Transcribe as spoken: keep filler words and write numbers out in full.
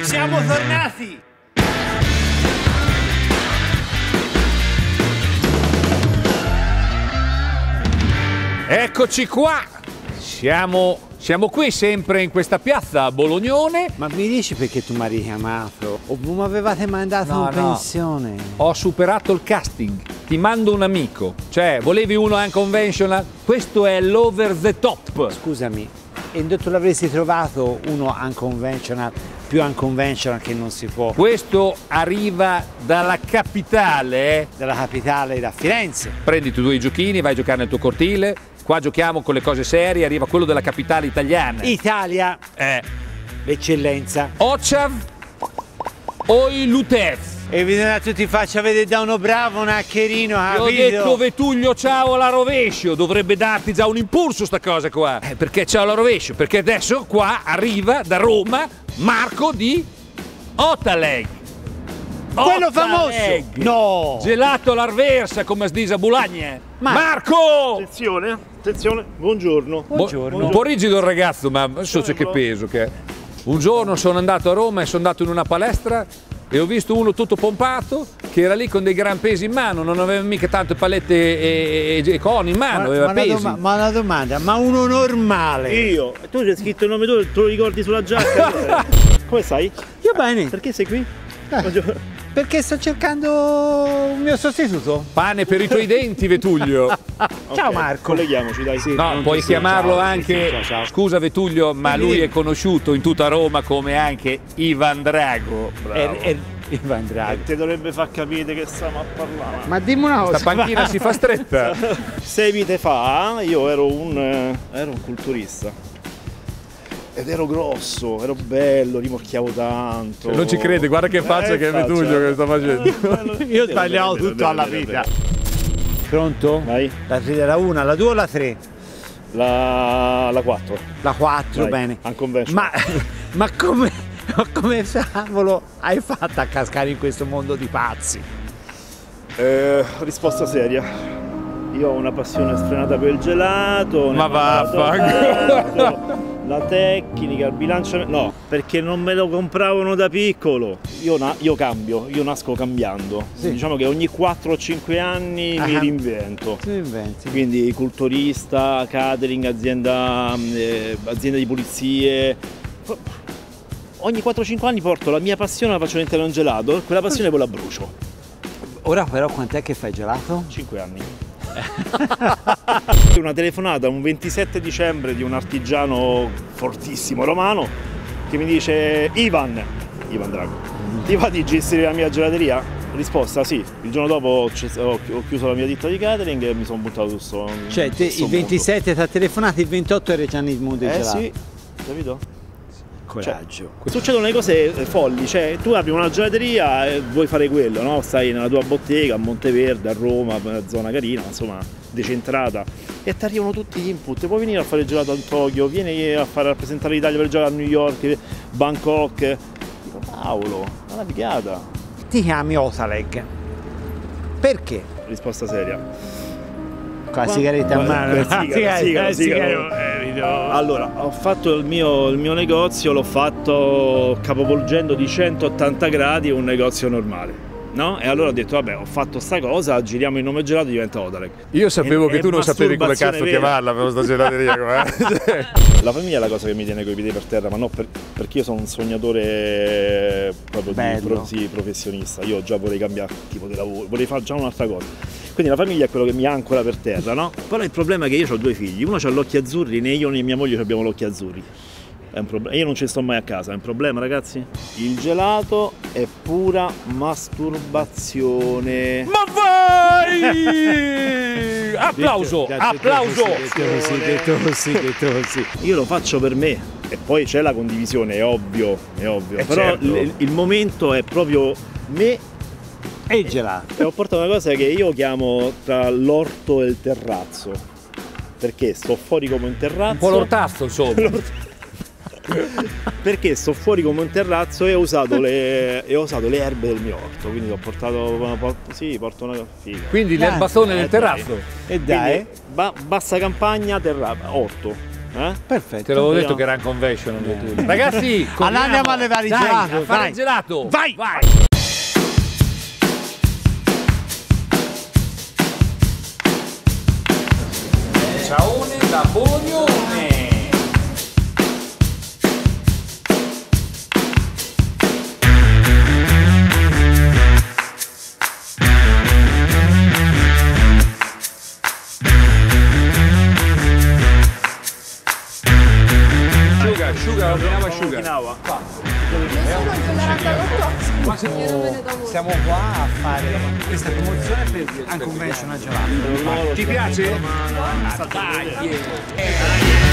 Siamo tornati! Eccoci qua! Siamo, siamo qui sempre in questa piazza bolognone. Ma mi dici perché tu mi hai richiamato? O mi avevate mandato No, in no. pensione? Ho superato il casting. Ti mando un amico. Cioè, volevi uno unconventional? Questo è l'over the top. Scusami, e dove tu l'avresti trovato uno unconventional, più unconventional che non si può? Questo arriva dalla capitale. eh. Dalla capitale, da Firenze. Prendi i tuoi giochini, vai a giocare nel tuo cortile. Qua giochiamo con le cose serie, arriva quello della capitale italiana. Italia, Eh. l'eccellenza. Ochav o Lutez. E bisogna che tu ti faccia vedere da uno bravo, un hackerino, Ti ho capito? detto Vetuglio ciao alla rovescio, dovrebbe darti già un impulso sta cosa qua. Eh, perché ciao alla rovescio? Perché adesso qua arriva da Roma Marco di Otaleg. Quello Otaleg. famoso! No! Gelato all'arversa, come si dice a Bologna. Ma- Marco! Attenzione, attenzione, buongiorno. Buongiorno. Un po' rigido il ragazzo, ma non so c'è che peso che è. Un giorno sono andato a Roma e sono andato in una palestra e ho visto uno tutto pompato che era lì con dei gran pesi in mano, non aveva mica tante palette e, e, e coni in mano, Ma, aveva ma, una pesi. doma- ma una domanda, ma uno normale? Io, tu c'è scritto il nome tuo, te lo ricordi sulla giacca? Come stai? Io bene, Perché sei qui? Eh. perché sto cercando un mio sostituto. Pane per i tuoi denti, Vetuglio. Ciao Ok, Marco. Colleghiamoci, dai. Sì. No, non puoi ti sia, chiamarlo ciao, anche, ciao, ciao. scusa Vetuglio, ma Sì. lui è conosciuto in tutta Roma come anche Ivan Drago. Bravo. E, e, Ivan Draghi. E ti dovrebbe far capire che stiamo a parlare. Ma dimmi una cosa. Sta panchina si fa stretta. Sei vite fa io ero un, eh, ero un culturista. Ed ero grosso, ero bello, rimorchiavo tanto. Non ci crede, guarda che faccia Eh, che è faccia. Vetuglio che sta facendo. Io ho sbagliato tutto alla vita. Pronto? Vai. La tre della una, la due o la tre? La, la quattro. La quattro, Vai, bene. unconventional. Ma, ma come, ma come cavolo hai fatto a cascare in questo mondo di pazzi? Eh, risposta seria. Io ho una passione sfrenata per il gelato. ne Ma ho mangiato vaffanculo. tanto. La tecnica, il bilanciamento. No, perché non me lo compravano da piccolo. Io, na- io cambio, io nasco cambiando. Sì. Diciamo che ogni quattro o cinque anni mi Ah. reinvento. Tu inventi. Quindi culturista, catering, azienda, eh, azienda di pulizie. Ogni quattro o cinque anni porto la mia passione, la faccio all'interno di un gelato, quella passione poi la brucio. Ora però quant'è che fai gelato? cinque anni. Una telefonata un ventisette dicembre di un artigiano fortissimo romano che mi dice: Ivan, Ivan Drago, ti va di gestire la mia gelateria? Risposta: sì. Il giorno dopo ho ces- ho ho chiuso la mia ditta di catering e mi sono buttato su sto, Cioè te, sto il ventisette ti ha telefonato, il ventotto eri già nel mondo del mondo. Eh gelato. sì, capito? Coraggio. Succedono le cose folli, cioè tu apri una gelateria e vuoi fare quello, no? Stai nella tua bottega a Monteverde, a Roma, una zona carina, insomma, decentrata, e ti arrivano tutti gli input. Puoi venire a fare il gelato a Tokyo, vieni a fare a rappresentare l'Italia per il gelato a New York, Bangkok. Dico, Paolo, è una figata. Ti chiami Otaleg. Perché? Risposta seria. Con la sigaretta in mano. Eh, sigaro, Sigaretta, sigaro, eh, sigaro. sigaro. Eh, no. Allora, ho fatto il mio, il mio negozio, l'ho fatto capovolgendo di centottanta gradi un negozio normale. No? E allora ho detto, vabbè, ho fatto sta cosa, giriamo il nome gelato e diventa Otaleg. Io sapevo È- che è tu non sapevi come masturbazione cazzo vera. chiamarla per sta gelateria. com'è? La famiglia è la cosa che mi tiene coi piedi per terra, ma non per- perché io sono un sognatore proprio di Bello. pro- sì, professionista. Io già vorrei cambiare tipo di lavoro, vorrei fare già un'altra cosa. Quindi la famiglia è quello che mi ancora per terra, no? Però il problema è che io ho due figli, uno ha gli occhi azzurri, né io né mia moglie abbiamo gli occhi azzurri. È un proble- io non ci sto mai a casa, è un problema, ragazzi? Il gelato è pura masturbazione. Ma vai! Applauso, Detto- applauso! Detto così, detto così, detto così. Io lo faccio per me e poi c'è la condivisione, è ovvio, è ovvio. Eh, Però certo. il, il momento è proprio me E il gelato. e ho portato una cosa che io chiamo tra l'orto e il terrazzo. Perché sto fuori come un terrazzo. Un po' l'ortazzo, insomma. Perché sto fuori come un terrazzo e ho usato le, e ho usato le erbe del mio orto. Quindi ho portato una, porto, sì, porto una figa. Quindi Dai, l'erbazzone eh, nel dai. terrazzo. E dai. Quindi, ba- bassa campagna, terra, orto. Eh? Perfetto. Te l'avevo detto Speriamo. che era un convention. Ragazzi, Allora andiamo a levare il dai, gelato. a fare Vai. il gelato. Vai. Vai. Ciaone da Bonione. Asciuga, asciuga, ordinava asciuga. Okinawa. Siamo qua a fare questa promozione per Unconventional Gelato. Ti piace? Dai, Dai.